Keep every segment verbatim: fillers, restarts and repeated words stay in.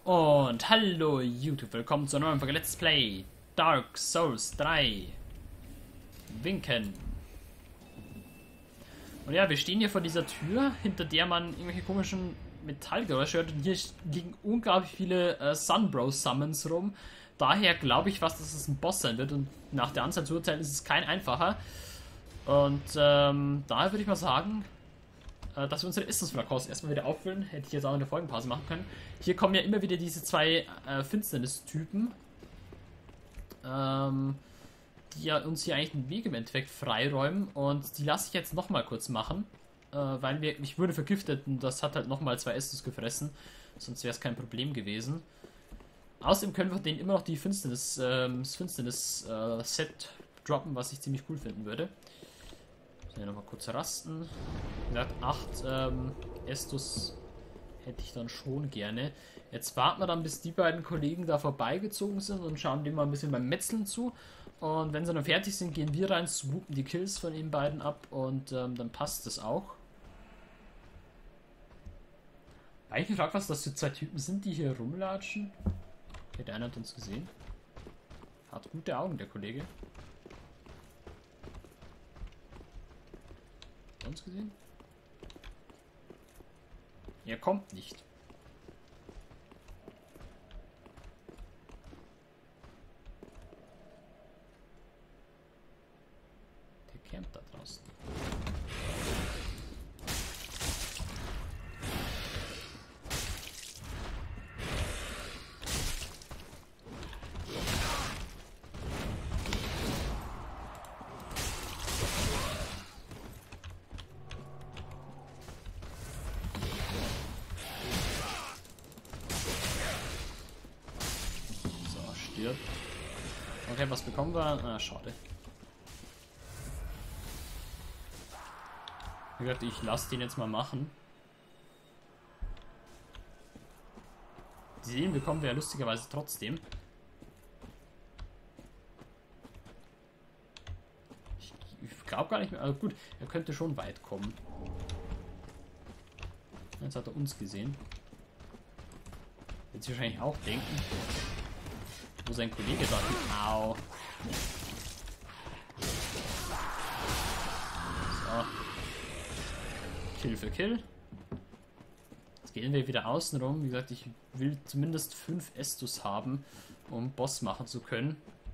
Und hallo YouTube, willkommen zu einer neuen Folge Let's Play Dark Souls drei Winken. Und ja, wir stehen hier vor dieser Tür, hinter der man irgendwelche komischen Metallgeräusche hört. Und hier liegen unglaublich viele äh, Sunbro Summons rum. Daher glaube ich fast, dass es ein Boss sein wird. Und nach der Anzahl zu urteilen ist es kein einfacher. Und ähm, daher würde ich mal sagen, dass wir unsere Essensflakons erstmal wieder auffüllen. Hätte ich jetzt auch in der Folgenpause machen können. Hier kommen ja immer wieder diese zwei äh, Finsternis-Typen, ähm, die ja uns hier eigentlich den Weg im Endeffekt freiräumen. Und die lasse ich jetzt nochmal kurz machen, äh, weil wir, ich wurde vergiftet und das hat halt nochmal zwei Estus gefressen. Sonst wäre es kein Problem gewesen. Außerdem können wir denen immer noch die Finsternis, äh, das Finsternis-Set äh, droppen, was ich ziemlich cool finden würde. Hier nochmal kurz rasten. Wie gesagt, acht ähm, Estus hätte ich dann schon gerne. Jetzt warten wir dann, bis die beiden Kollegen da vorbeigezogen sind und schauen dem mal ein bisschen beim Metzeln zu. Und wenn sie dann fertig sind, gehen wir rein, swoopen die Kills von den beiden ab und ähm, dann passt das auch. Eigentlich gefragt, was das für zwei Typen sind, die hier rumlatschen. Okay, der eine hat uns gesehen. Hat gute Augen, der Kollege. Uns gesehen? Er kommt nicht. Der campt da draußen. Okay, was bekommen wir? Ah, schade. Wie gesagt, ich lasse den jetzt mal machen. Die Seelen bekommen wir ja lustigerweise trotzdem. Ich, ich glaube gar nicht mehr. Also gut, er könnte schon weit kommen. Jetzt hat er uns gesehen. Wird sich wahrscheinlich auch denken. Wo sein Kollege da? Au. So. Kill für Kill. Jetzt gehen wir wieder außen rum. Wie gesagt, ich will zumindest fünf Estus haben, um Boss machen zu können.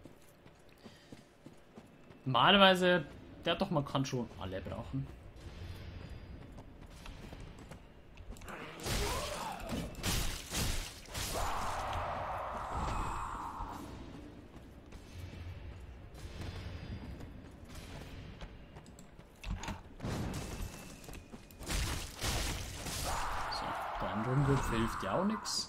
Normalerweise, der doch, man kann schon alle brauchen. Rumgriff hilft ja auch nichts.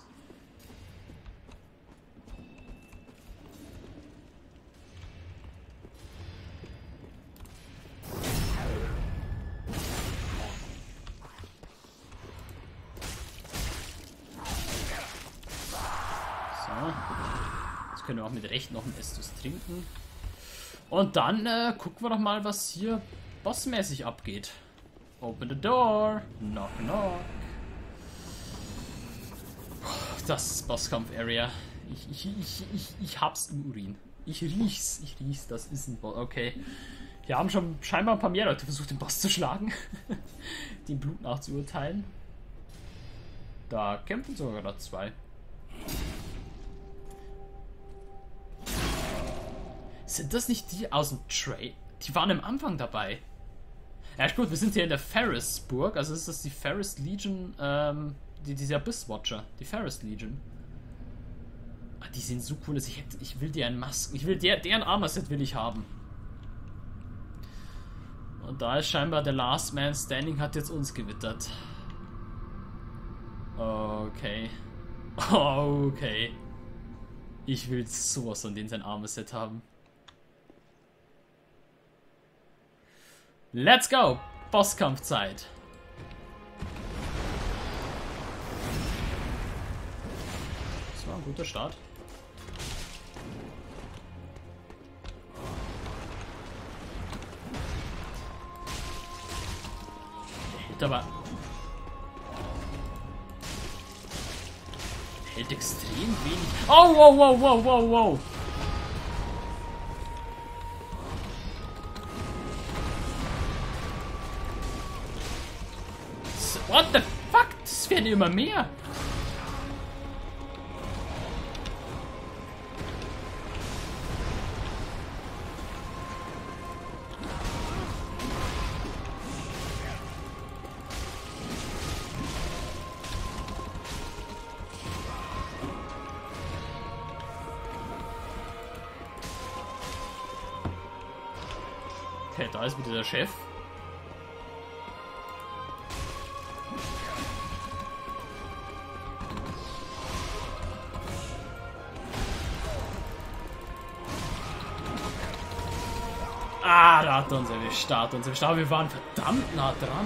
So. Jetzt können wir auch mit Recht noch einen Estus trinken. Und dann äh, gucken wir doch mal, was hier bossmäßig abgeht. Open the door. Knock, knock. Das ist Bosskampf-Area. Ich, ich, ich, ich, ich hab's im Urin. Ich riech's. Ich riech's. Das ist ein Boss. Okay. Wir haben schon scheinbar ein paar mehr Leute versucht, den Boss zu schlagen. Den Blut nachzuurteilen. Da kämpfen sogar gerade zwei. Sind das nicht die aus dem Trade? Die waren am Anfang dabei. Ja gut, wir sind hier in der Ferrisburg. Also ist das die Ferris Legion, ähm... Die, diese Abyss-Watcher, die Ferris Legion. Ah, die sind so cool, dass ich hätte, ich will dir einen Mask, ich will der, deren Armor-Set will ich haben. Und da ist scheinbar der Last Man Standing, hat jetzt uns gewittert. Okay. Okay. Ich will sowas von denen sein Armor-Set haben. Let's go! Bosskampfzeit. Ein guter Start. Gut, aber Hält extrem wenig. Oh, wow, wow, wow, wow, wow. What the fuck? Das werden immer mehr. Okay, da ist wieder der Chef. Ah, da hat er uns erwischt, da hat er uns erwischt. Aber wir waren verdammt nah dran.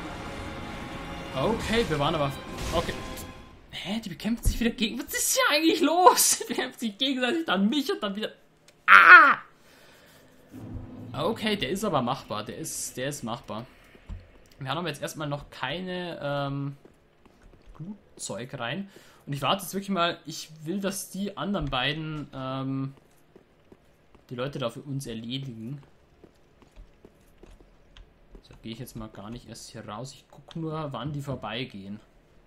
Okay, wir waren aber... Okay. Hä, die bekämpfen sich wieder gegen... Was ist hier eigentlich los? Die bekämpfen sich gegenseitig, dann mich und dann wieder... Ah! Okay, der ist aber machbar. Der ist, der ist machbar. Wir haben aber jetzt erstmal noch keine ähm, Glutzeug rein. Und ich warte jetzt wirklich mal... Ich will, dass die anderen beiden ähm, die Leute da für uns erledigen. So, gehe ich jetzt mal gar nicht erst hier raus. Ich gucke nur, wann die vorbeigehen.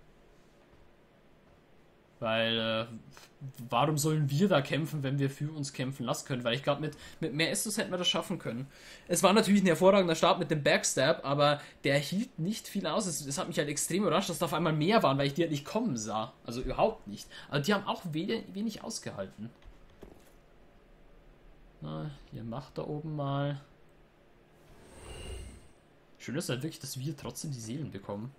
Weil, äh, warum sollen wir da kämpfen, wenn wir für uns kämpfen lassen können? Weil ich glaube, mit, mit mehr Estus hätten wir das schaffen können. Es war natürlich ein hervorragender Start mit dem Backstab, aber der hielt nicht viel aus. Es, es hat mich halt extrem überrascht, dass da auf einmal mehr waren, weil ich die halt nicht kommen sah. Also überhaupt nicht. Aber die haben auch wenig, wenig ausgehalten. Na, hier macht da oben mal. Schön ist halt wirklich, dass wir trotzdem die Seelen bekommen.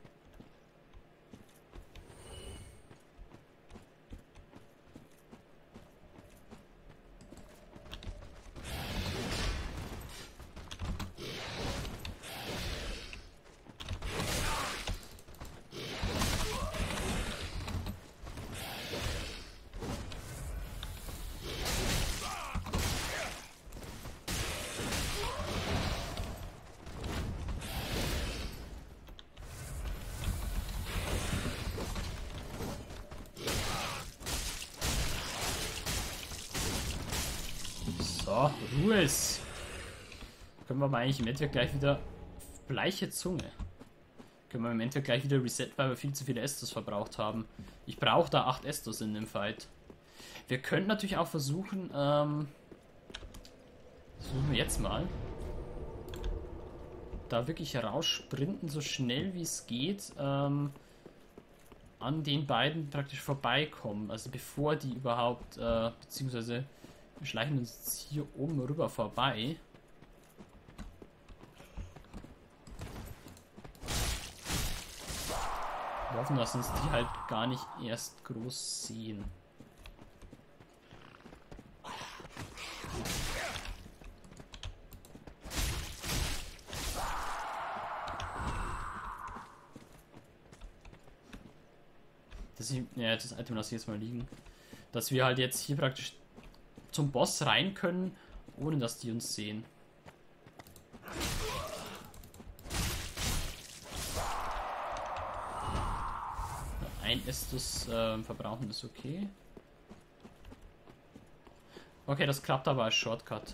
So, Ruhe ist. Können wir mal eigentlich im Endeffekt gleich wieder... Bleiche Zunge. Können wir im Endeffekt gleich wieder resetten, weil wir viel zu viele Estus verbraucht haben. Ich brauche da acht Estus in dem Fight. Wir könnten natürlich auch versuchen, ähm... versuchen wir jetzt mal. Da wirklich raussprinten, so schnell wie es geht, ähm... an den beiden praktisch vorbeikommen. Also bevor die überhaupt, äh, beziehungsweise... Wir schleichen uns hier oben rüber vorbei. Wir hoffen, dass uns die halt gar nicht erst groß sehen. Das ist, ja, das Item lasse ich jetzt mal liegen. Dass wir halt jetzt hier praktisch zum Boss rein können, ohne dass die uns sehen. Ein Estus äh, verbrauchen ist okay. Okay, das klappt aber als Shortcut.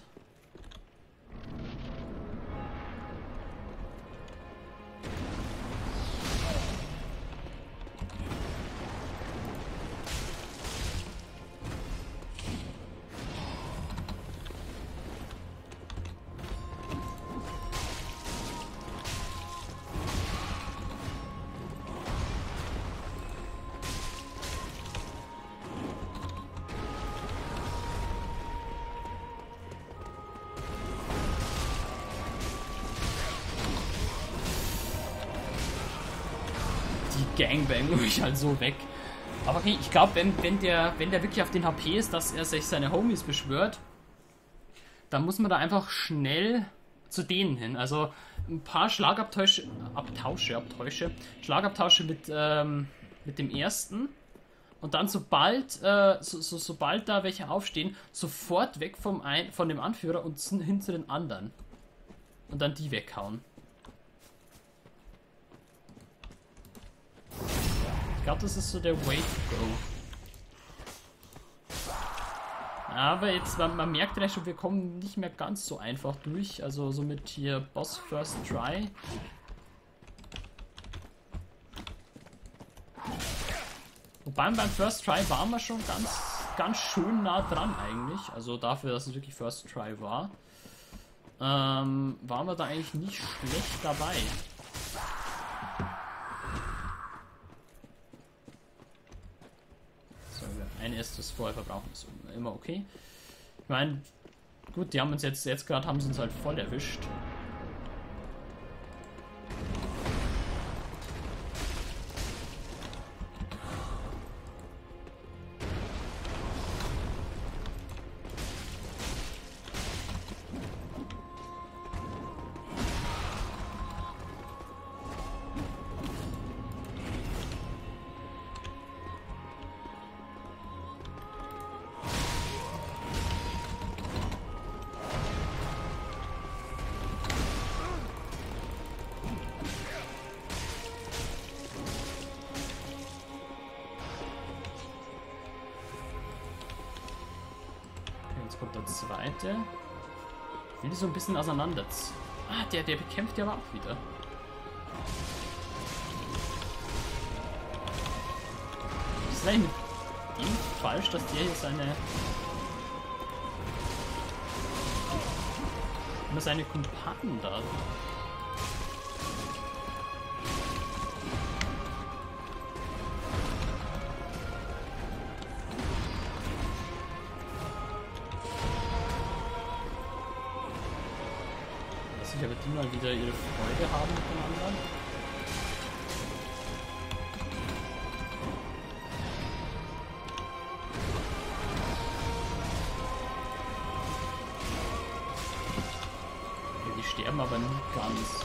Gangbang mich halt so weg. Aber okay, ich glaube, wenn, wenn, der, wenn der wirklich auf den H P ist, dass er sich seine Homies beschwört, dann muss man da einfach schnell zu denen hin. Also ein paar Schlagabtausche, Abtausche, Abtausche, Schlagabtausche mit, ähm, mit dem ersten. Und dann sobald, äh, so, so, sobald da welche aufstehen, sofort weg vom ein, von dem Anführer und hin zu den anderen. Und dann die weghauen. Ich glaube, das ist so der Way to go. Aber jetzt, man, man merkt vielleicht schon, wir kommen nicht mehr ganz so einfach durch. Also somit hier Boss First Try. Wobei beim First Try waren wir schon ganz, ganz schön nah dran eigentlich. Also dafür, dass es wirklich First Try war. Ähm, waren wir da eigentlich nicht schlecht dabei. So, ein erstes vorher verbrauchen ist immer okay. Ich meine, gut, die haben uns jetzt, jetzt gerade haben sie uns halt voll erwischt. Jetzt kommt der zweite. Ich will die so ein bisschen auseinander. Ah, der, der bekämpft ja aber auch wieder. Ist das eigentlich mit ihm falsch, dass der hier seine... immer seine Kumpanen da... Sicher wird die mal wieder ihre Freude haben mit den anderen. Okay, die sterben aber nie ganz.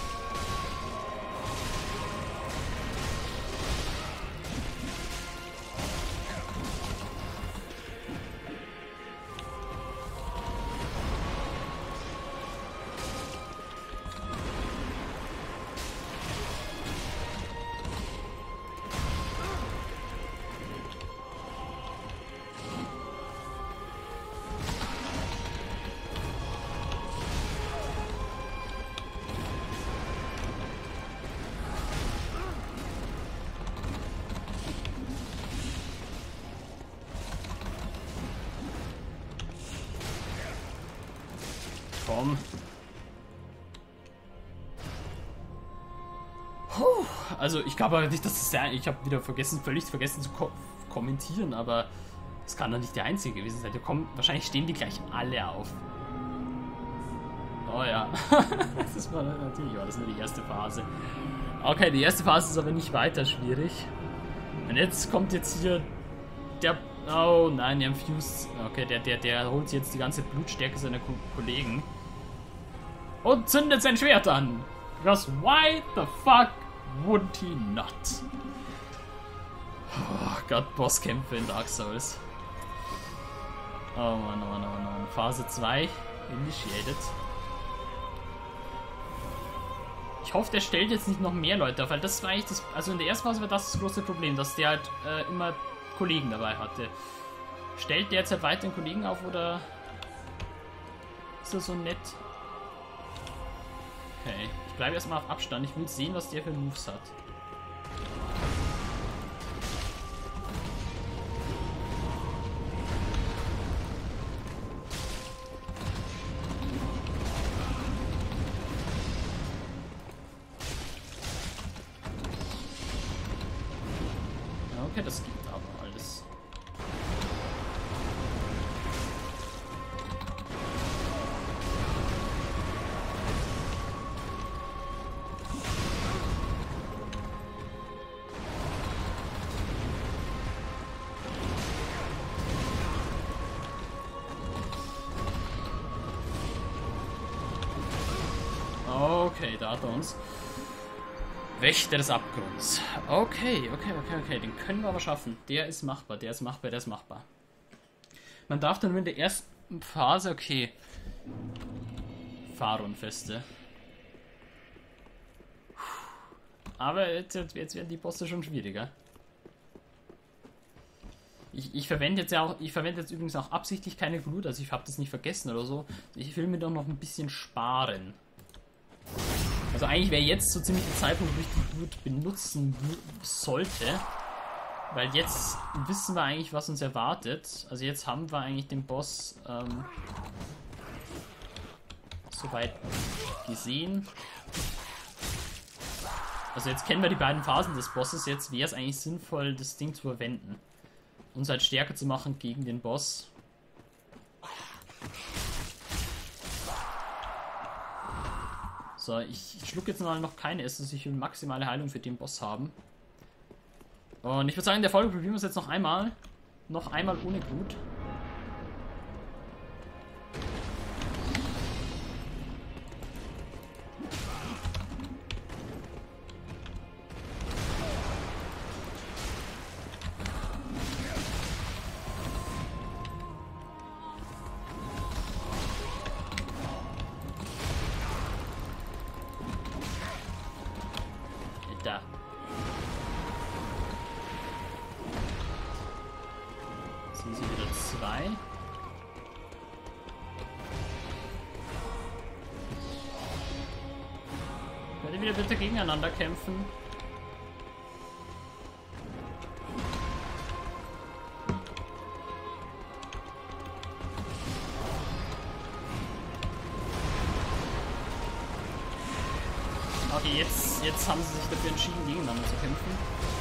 Komm. Puh, also ich glaube aber nicht, dass es sehr... Ich habe wieder vergessen, völlig vergessen zu ko kommentieren, aber es kann doch nicht der einzige gewesen sein. Die kommen, wahrscheinlich stehen die gleich alle auf. Oh ja. Das war natürlich war das nur die erste Phase. Okay, die erste Phase ist aber nicht weiter schwierig. Und jetzt kommt jetzt hier der... Oh nein, der Infused. Okay, der, der, der holt jetzt die ganze Blutstärke seiner Ko Kollegen. Und zündet sein Schwert an. Because why the fuck would he not? Oh Gott, Bosskämpfe in Dark Souls. Oh Mann, oh Mann, oh Mann. Phase zwei initiated. Ich hoffe, der stellt jetzt nicht noch mehr Leute auf, weil das war eigentlich das... Also in der ersten Phase war das das große Problem, dass der halt äh, immer Kollegen dabei hatte. Stellt der jetzt halt weiterhin Kollegen auf oder ist er so nett? Okay, ich bleibe erstmal auf Abstand. Ich will sehen, was der für Moves hat. Okay, das geht aber alles. Okay, da hat er uns. Wächter des Abgrunds. Okay, okay, okay, okay. Den können wir aber schaffen. Der ist machbar, der ist machbar, der ist machbar. Man darf dann nur in der ersten Phase, okay. Fahrunfeste. Aber jetzt, jetzt werden die Bosse schon schwieriger. Ich, ich verwende jetzt ja auch, ich verwende jetzt übrigens auch absichtlich keine Glut, also ich habe das nicht vergessen oder so. Ich will mir doch noch ein bisschen sparen. Also eigentlich wäre jetzt so ziemlich der Zeitpunkt, wo ich die Glut benutzen sollte. Weil jetzt wissen wir eigentlich, was uns erwartet. Also jetzt haben wir eigentlich den Boss ähm, soweit gesehen. Also jetzt kennen wir die beiden Phasen des Bosses. Jetzt wäre es eigentlich sinnvoll, das Ding zu verwenden. Uns halt stärker zu machen gegen den Boss. So, ich, ich schluck jetzt mal noch keine Essenz. Ich will maximale Heilung für den Boss haben. Und ich würde sagen, in der Folge probieren wir es jetzt noch einmal. Noch einmal ohne Glut. Da. Jetzt sind sie wieder zwei. Könnt ihr wieder bitte gegeneinander kämpfen? Okay, jetzt, jetzt haben sie sich dafür entschieden, gegeneinander zu kämpfen.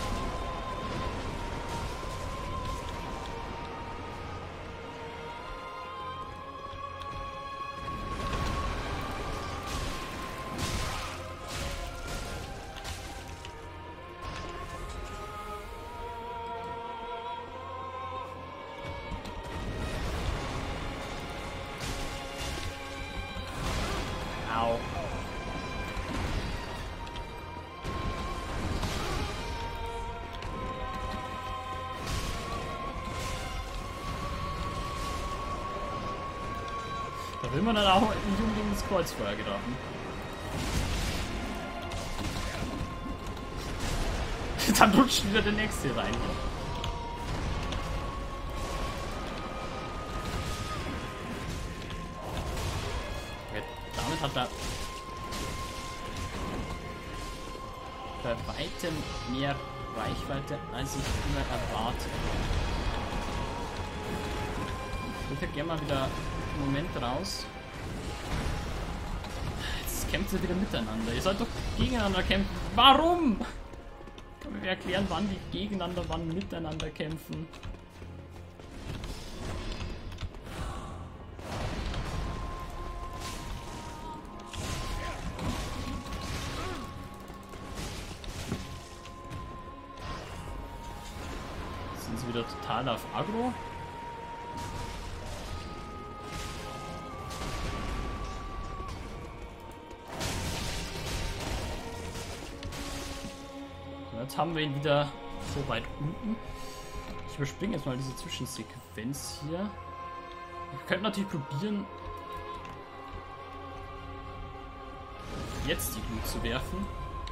Au. Da will man dann auch nicht unbedingt ins Kreuzfeuer geraten. Dann rutscht wieder der nächste rein. Okay, damit hat er bei weitem mehr Reichweite, als ich immer erwarte. Ich würde gerne mal wieder einen Moment raus. Jetzt kämpfen sie wieder miteinander. Ihr sollt doch gegeneinander kämpfen. Warum? Kann mir erklären, wann die gegeneinander, wann miteinander kämpfen. Sind sie wieder total auf Aggro? Jetzt haben wir ihn wieder so weit unten. Ich überspringe jetzt mal diese Zwischensequenz hier. Wir könnten natürlich probieren, jetzt die Glut zu werfen.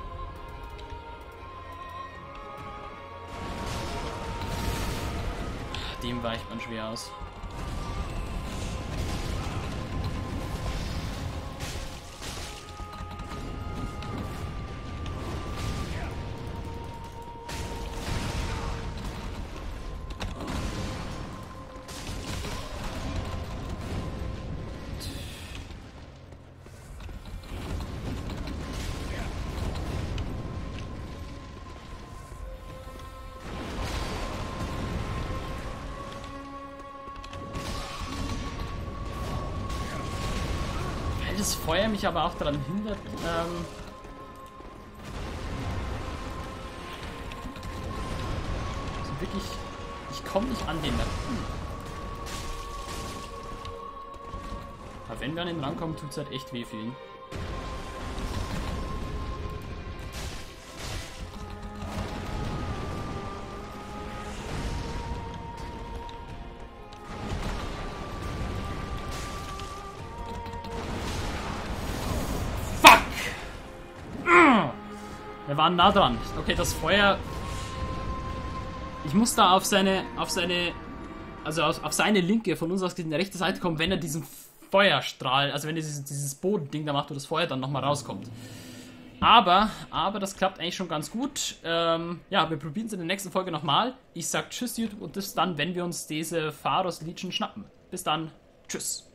Dem weicht man schwer aus. Das Feuer mich aber auch daran hindert, ähm also wirklich, ich komme nicht an den ran. Aber wenn wir an den rankommen, tut es halt echt weh für ihn. Wir waren nah dran. Okay, das Feuer Ich muss da auf seine, auf seine, also auf, auf seine linke, von uns aus gesehen, rechte Seite kommen, wenn er diesen Feuerstrahl, also wenn er dieses, dieses Bodending da macht, wo das Feuer dann nochmal rauskommt. Aber, aber das klappt eigentlich schon ganz gut. Ähm, ja, wir probieren es in der nächsten Folge nochmal. Ich sag Tschüss, YouTube, und bis dann, wenn wir uns diese Pharos Legion schnappen. Bis dann. Tschüss.